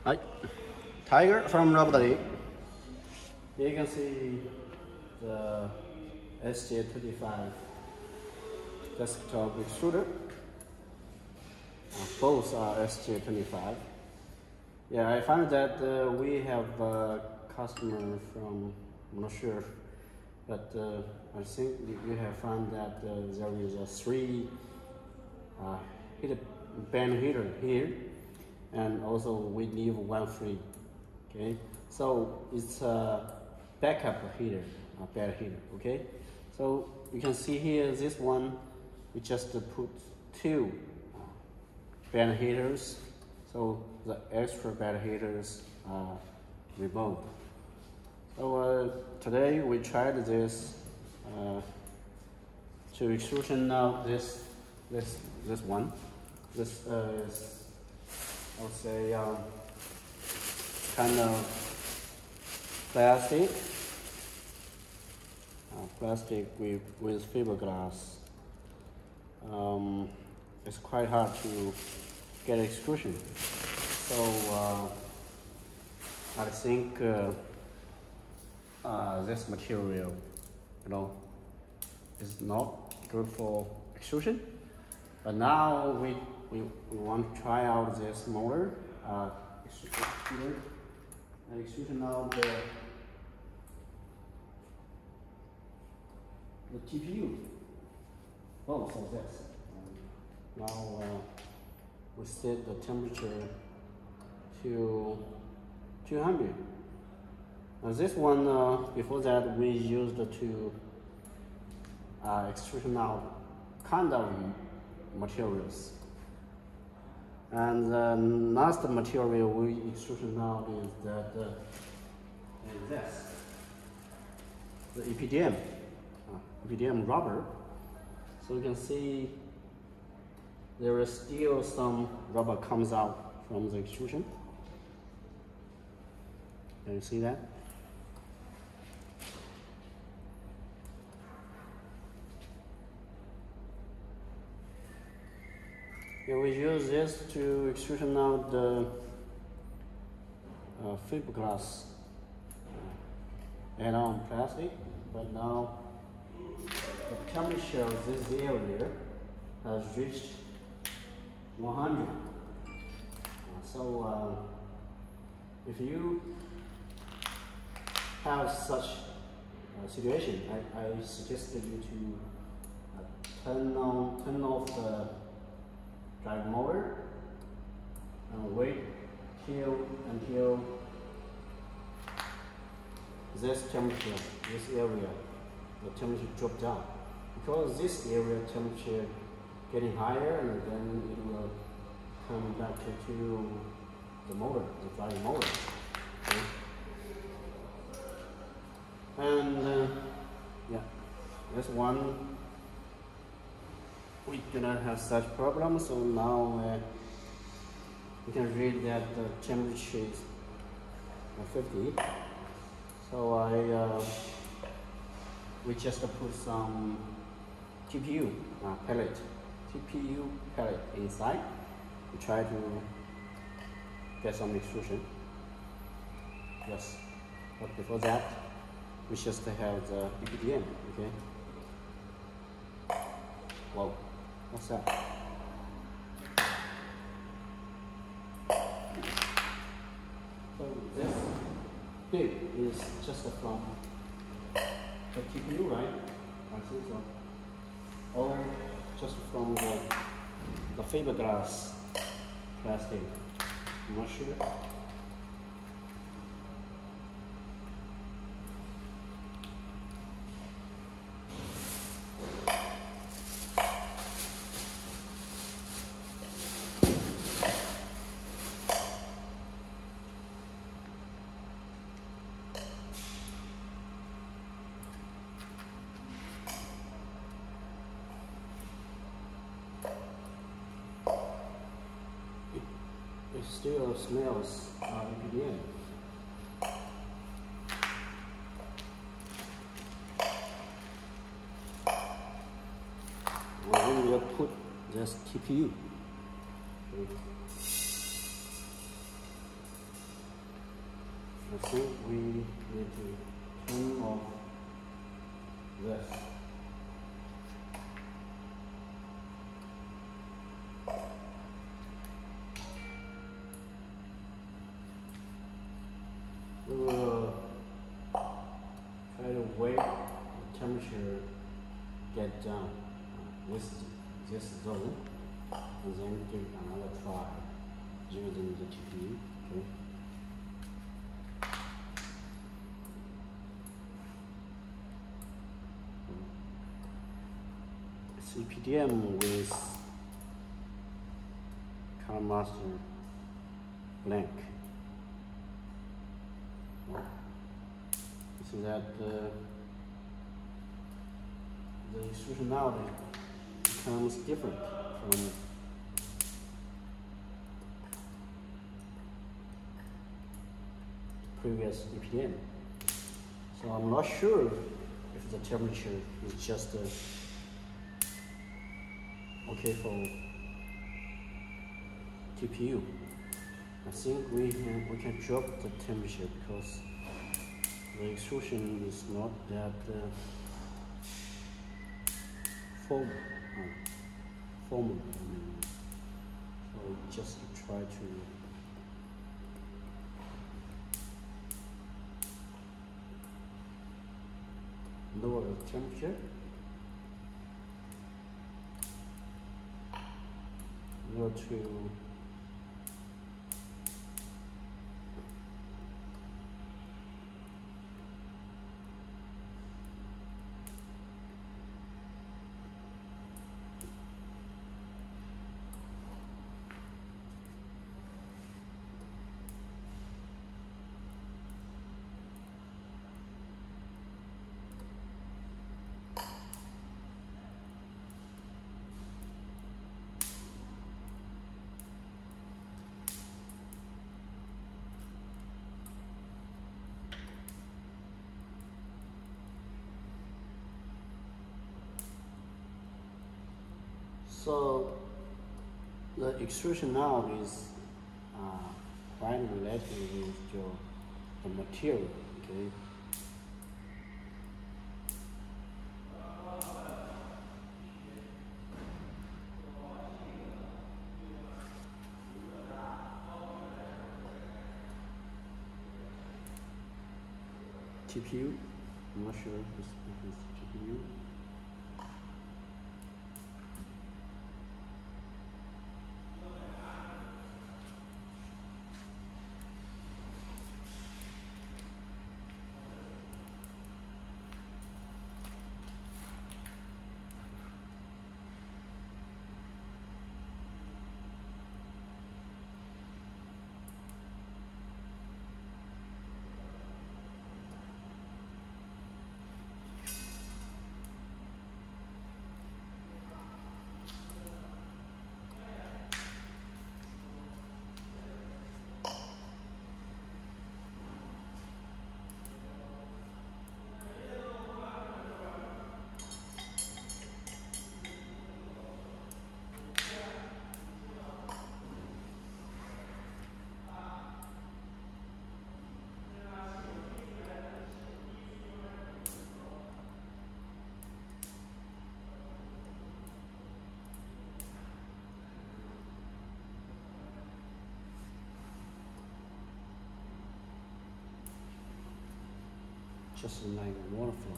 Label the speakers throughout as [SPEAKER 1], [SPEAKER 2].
[SPEAKER 1] Hi, Tiger from Robot. Here you can see the SJ25 desktop extruder. Both are SJ25. Yeah, I found that we have a customer from, I'm not sure, but I think you have found that there is a 3 band heater here, and also we leave 1 free. Okay, so it's a backup heater, a bad heater. Okay, so you can see here this one, we just put 2 band heaters, so the extra band heaters are removed. So today we tried this to extrusion out this one. This is, I would say, kind of plastic with fiberglass. It's quite hard to get extrusion, so I think this material, is not good for extrusion. But now we want to try out this motor, extrusion of the TPU. Both of this. Now we set the temperature to 200. Now this one, before that, we used to extrusion out kind of materials. And the last material we extrusion out is that the EPDM rubber. So you can see there is still some rubber comes out from the extrusion. Can you see that? Yeah, we use this to extrusion out the fiberglass add-on plastic, but now the temperature of this area has reached 100. So if you have such a situation, I suggested you to turn off the drive motor and wait until this temperature, this area, the temperature drop down. Because this area temperature getting higher, and then it will come back to the motor, the drive motor. Okay. And yeah, this one we do not have such problems. So now we can read that the temperature is 50. So we just put some TPU pellet inside. We try to get some extrusion. Yes, but before that, we just have the EPDM. Okay. Whoa, what's that? So this big is just from the TPU, right? I think so. Or just from the fiberglass plastic. I'm not sure. It still smells EPDM. Then we'll put this TPU. I think we need to turn off this. We will try to wait the temperature get down with this zone, and then give another try using the TPU. Okay. CPDM with Color Master blank. You see that the extrusion now becomes different from previous EPDM. So I'm not sure if the temperature is just okay for TPU. I think we can drop the temperature because the extrusion is not that formal. So just try to lower the temperature. Go to so the extrusion now is quite related with the material, okay? TPU, I'm not sure if it's TPU. Just like water flow.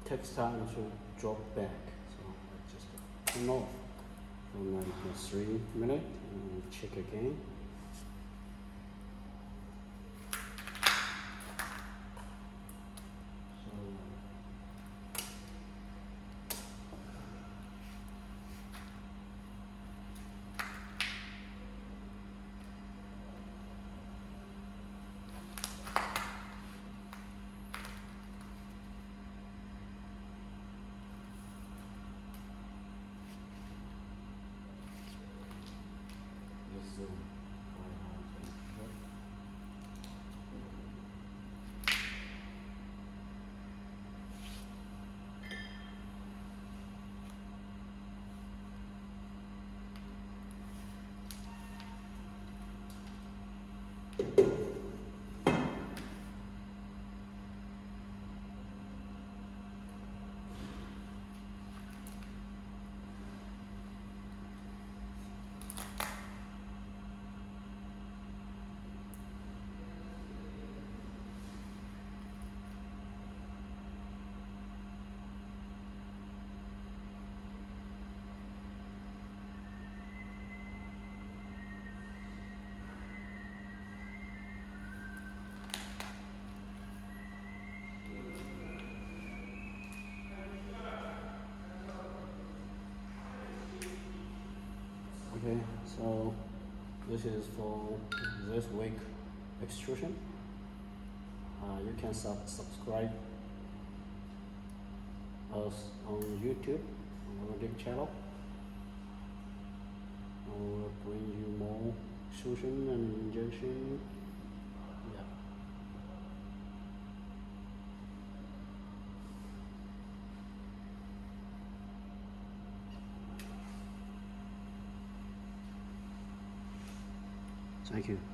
[SPEAKER 1] takes time to drop back. So I just turn off for like 3 minutes and check again. Okay, so this is for this week extrusion. You can subscribe us on YouTube, on our channel. I will bring you more extrusion and injection. Yeah. Thank you.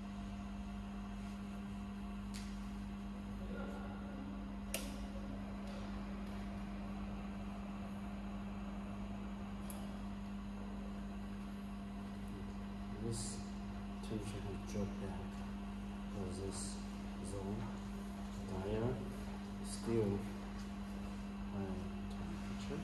[SPEAKER 1] This tension has dropped back because this zone diameter is still high temperature.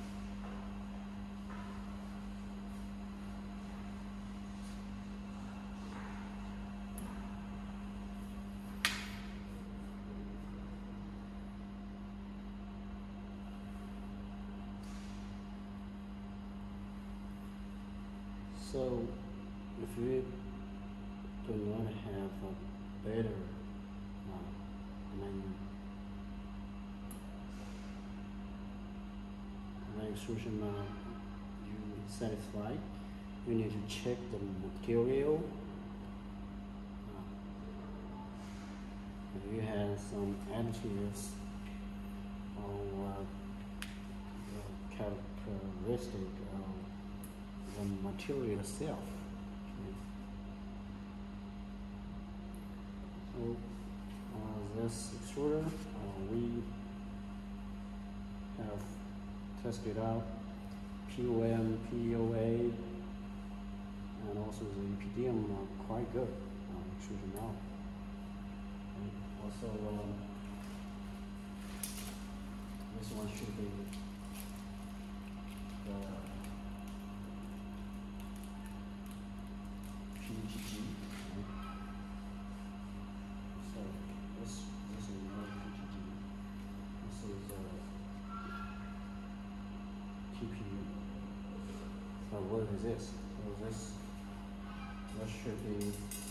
[SPEAKER 1] So if you do not have a better extrusion you satisfied, you need to check the material. If you have some additives or the characteristic of the material itself. So this extruder, we have tested out POM, POA, and also the EPDM are quite good extrusion now. And also, this one should be the PGG. So this is not PGG. This is TPU. So what is this? So this should be